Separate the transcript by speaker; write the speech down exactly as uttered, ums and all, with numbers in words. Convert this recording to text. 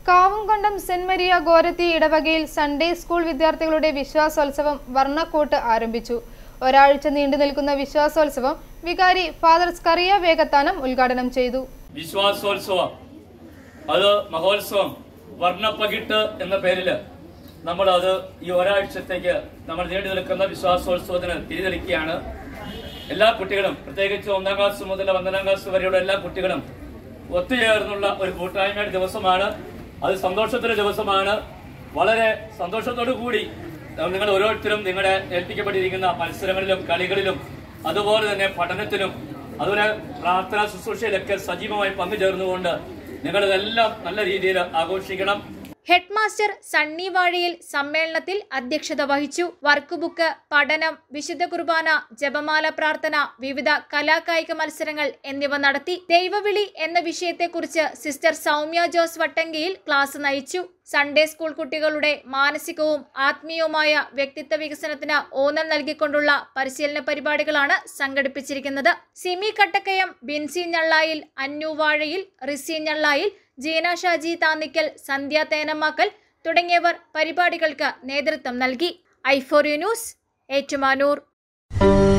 Speaker 1: Kavumkandam saint Maria ഗോരത്തി ഇടവകയിൽ Sunday school വിദ്യാർത്ഥികളുടെ വിശ്വാസോത്സവം വർണ്ണക്കൂട്ട് ആരംഭിച്ചു. ഒരാഴ്ച നീണ്ടു നിൽക്കുന്ന വിശ്വാസോത്സവം വികാരി ഫാദർ സ്കറിയ വേഗത്താനം ഉദ്ഘാടനം ചെയ്തു.
Speaker 2: വിശ്വാസോത്സവം അത് മഹോത്സവം വർണ്ണപ്പകിട്ട് എന്ന പേരിൽ നമ്മൾ അത് ഈ ഒരാഴ്ചത്തേക്ക് നമ്മൾ നീണ്ടു നിൽക്കുന്ന വിശ്വാസോത്സവത്തിന് തിരിതെളിക്കുകയാണ്. എല്ലാ കുട്ടികളും, പ്രത്യേകിച്ച് ഒന്നാം ക്ലാസ് മുതൽ പന്ത്രണ്ടാം ക്ലാസ് വരെയുള്ള എല്ലാ കുട്ടികളും ഒത്തുചേർന്നുള്ള ഒരു കൂട്ടായ്മയുടെ ദിവസമാണ്. അത് സന്തോഷത്തിന്റെ ദിവസമാണ്. വളരെ സന്തോഷത്തോടു കൂടി നിങ്ങൾ ഓരോരുത്തരും നിങ്ങളുടെ ഏൽപ്പിക്കപ്പെട്ടിരിക്കുന്ന മത്സരങ്ങളിലും കളികളിലും അതുപോലെ തന്നെ പഠനത്തിലും അതുപോലെ പ്രാർത്ഥനാ ശുശ്രൂഷയിലൊക്കെ സജീവമായി പങ്കുചേർന്നുകൊണ്ട് നിങ്ങളിതെല്ലാം നല്ല രീതിയിൽ ആഘോഷിക്കണം.
Speaker 3: ഹെഡ് മാസ്റ്റർ സണ്ണി വാഴയിൽ സമ്മേളനത്തിൽ അധ്യക്ഷത വഹിച്ചു. വർക്ക് ബുക്ക്, പഠനം, വിശുദ്ധ കുർബാന, ജപമാല പ്രാർത്ഥന, വിവിധ കലാകായിക മത്സരങ്ങൾ എന്നിവ നടത്തി. ദൈവവിളി എന്ന വിഷയത്തെക്കുറിച്ച് സിസ്റ്റർ സൗമ്യ ജോസ് വട്ടങ്കിയിൽ ക്ലാസ് നയിച്ചു. സൺഡേ സ്കൂൾ കുട്ടികളുടെ മാനസികവും ആത്മീയവുമായ വ്യക്തിത്വ വികസനത്തിന് ഊന്നൽ നൽകിക്കൊണ്ടുള്ള പരിശീലന പരിപാടികളാണ് സംഘടിപ്പിച്ചിരിക്കുന്നത്. സിമി കട്ടക്കയം, ബിൻസി ഞള്ളായിൽ, അന്നു വാഴയിൽ, റിസി ഞള്ളായിൽ, ജീന ഷാജി താന്നിക്കൽ, സന്ധ്യ തേനമാക്കൽ തുടങ്ങിയവർ പരിപാടികൾക്ക് നേതൃത്വം നൽകി. I four you news, Ettumanoor.